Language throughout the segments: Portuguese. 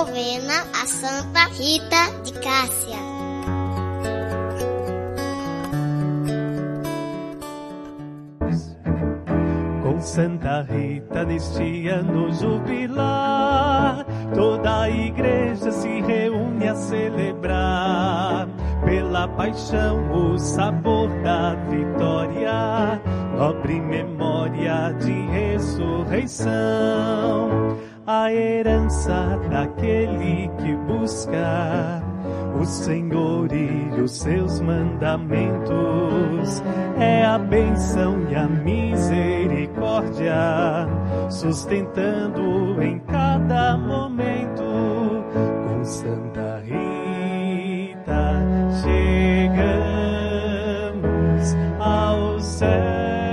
novena a Santa Rita de Cássia. Com Santa Rita neste ano jubilar, toda a igreja se reúne a celebrar. Pela paixão, o sabor da vitória, nobre memória de ressurreição. A herança daquele que busca o Senhor e os seus mandamentos, é a bênção e a misericórdia, sustentando em cada momento. Com Santa Rita chegamos ao céu.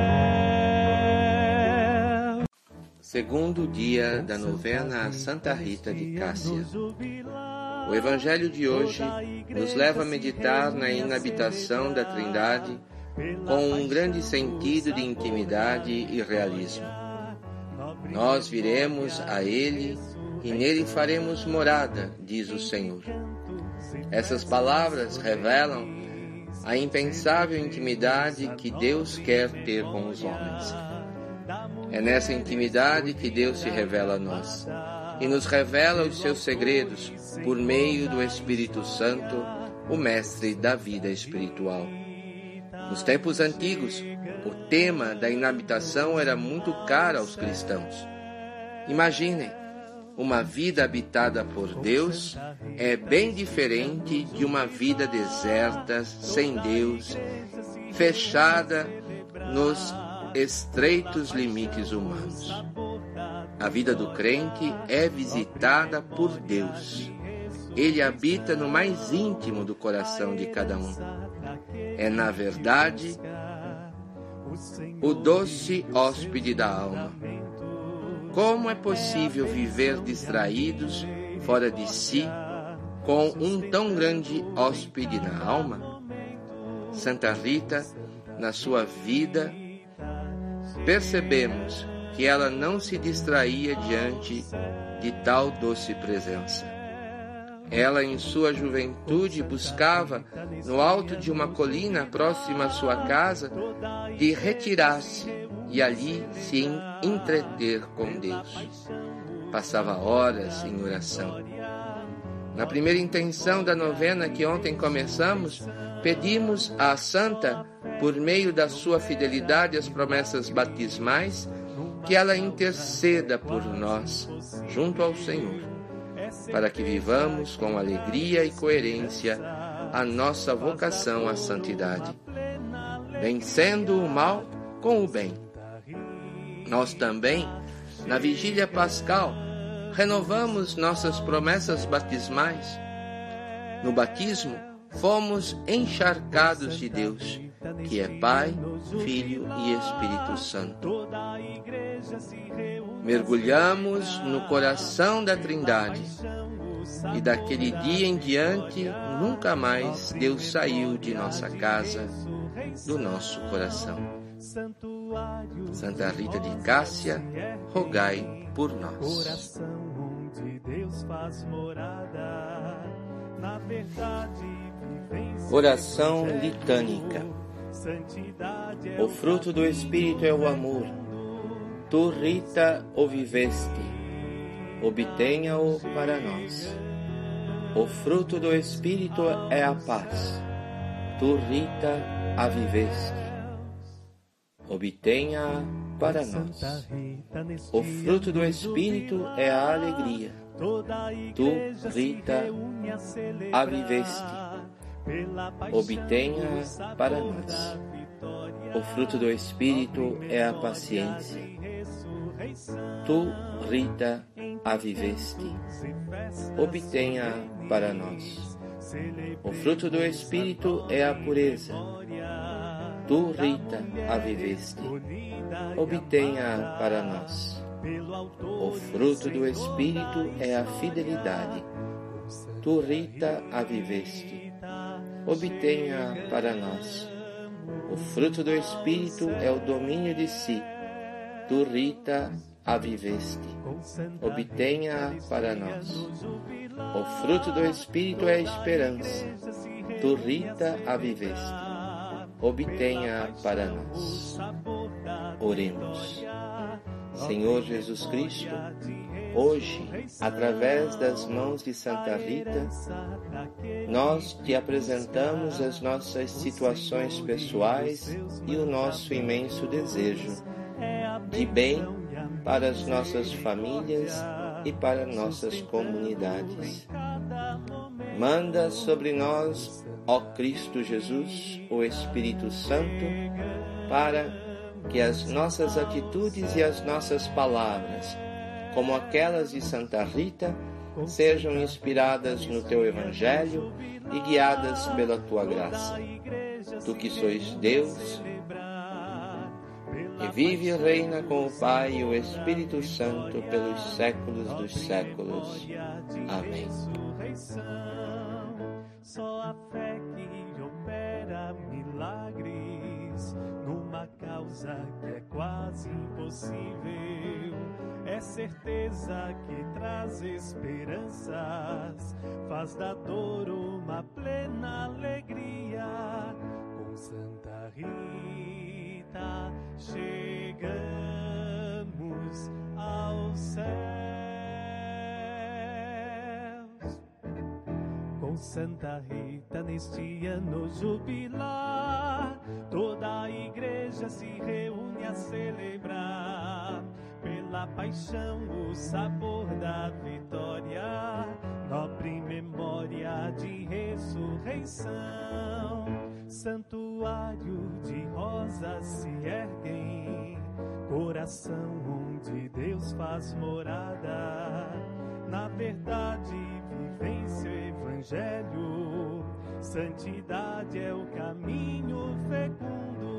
Segundo dia da novena a Santa Rita de Cássia. O Evangelho de hoje nos leva a meditar na inabitação da Trindade com um grande sentido de intimidade e realismo. Nós viremos a Ele e nele faremos morada, diz o Senhor. Essas palavras revelam a impensável intimidade que Deus quer ter com os homens. É nessa intimidade que Deus se revela a nós e nos revela os seus segredos por meio do Espírito Santo, o mestre da vida espiritual. Nos tempos antigos, o tema da inabitação era muito caro aos cristãos. Imaginem, uma vida habitada por Deus é bem diferente de uma vida deserta, sem Deus, fechada nos estreitos limites humanos. A vida do crente é visitada por Deus. Ele habita no mais íntimo do coração de cada um. É, na verdade, o doce hóspede da alma. Como é possível viver distraídos, fora de si, com um tão grande hóspede na alma? Santa Rita, na sua vida, percebemos que ela não se distraía diante de tal doce presença. Ela, em sua juventude, buscava, no alto de uma colina próxima à sua casa, de retirar-se e ali se entreter com Deus. Passava horas em oração. Na primeira intenção da novena que ontem começamos, pedimos à Santa, por meio da sua fidelidade às promessas batismais, que ela interceda por nós, junto ao Senhor, para que vivamos com alegria e coerência a nossa vocação à santidade, vencendo o mal com o bem. Nós também, na vigília pascal, renovamos nossas promessas batismais. No batismo, fomos encharcados de Deus, que é Pai, Filho e Espírito Santo. Mergulhamos no coração da Trindade e daquele dia em diante nunca mais Deus saiu de nossa casa, do nosso coração. Santa Rita de Cássia, rogai por nós. Oração litânica. O fruto do Espírito é o amor. Tu, Rita, o viveste, obtenha-o para nós. O fruto do Espírito é a paz. Tu, Rita, a viveste, obtenha-a para nós. O fruto do Espírito é a alegria. Tu, Rita, a viveste, obtenha-a para nós. O fruto do Espírito é a paciência. Tu, Rita, a viveste, obtenha-a para nós. O fruto do Espírito é a pureza. Tu, Rita, a viveste, obtenha-a para nós. O fruto do Espírito é a fidelidade. Tu, Rita, a viveste, obtenha-a para nós. O fruto do Espírito é o domínio de si. Tu, Rita, a viveste, obtenha-a para nós. O fruto do Espírito é a esperança, tu, Rita, a viveste, obtenha-a para nós. Oremos. Senhor Jesus Cristo, hoje, através das mãos de Santa Rita, nós te apresentamos as nossas situações pessoais e o nosso imenso desejo de bem para as nossas famílias e para nossas comunidades. Manda sobre nós, ó Cristo Jesus, o Espírito Santo, para que as nossas atitudes e as nossas palavras, como aquelas de Santa Rita, sejam inspiradas no Teu Evangelho e guiadas pela Tua graça. Tu que sois Deus, e vive e reina com o Pai e o Espírito Santo pelos séculos dos séculos. Amém. Só a fé que opera milagres numa causa que é quase impossível. É certeza que traz esperanças, faz da dor uma plena alegria. Com Santa Rita chegamos aos céus. Com Santa Rita neste ano jubilar, toda a igreja se reúne a celebrar. Pela paixão, o sabor da vitória, nobre memória de ressurreição. Santuário de rosas se erguem, coração onde Deus faz morada. Na verdade, vivência e evangelho, santidade é o caminho fecundo.